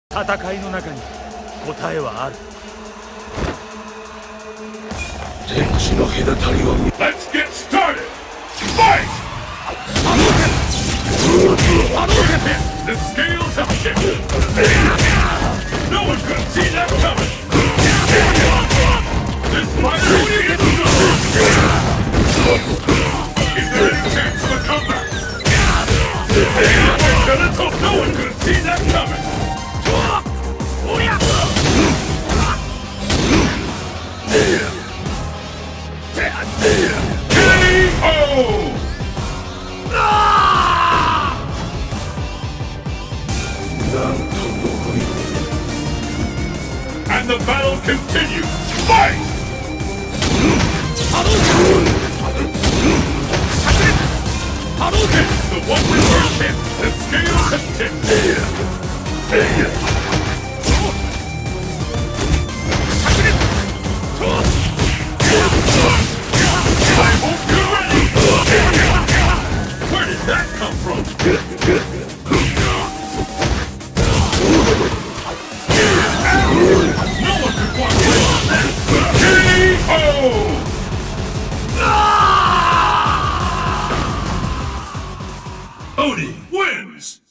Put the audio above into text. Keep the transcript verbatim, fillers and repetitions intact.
戦いの中に答えはある。 天地の隔たりを見 Let's get started! Fight! The scales have tipped! No one could see that coming! This fighter will be in Is there any chance of a comeback? No one could see that coming! K O! And the battle continues! Fight! It's the one reverse hit! The scales have tipped! I hope you're ready! Where did that come from? No one could walk away from that! K O! Oni wins!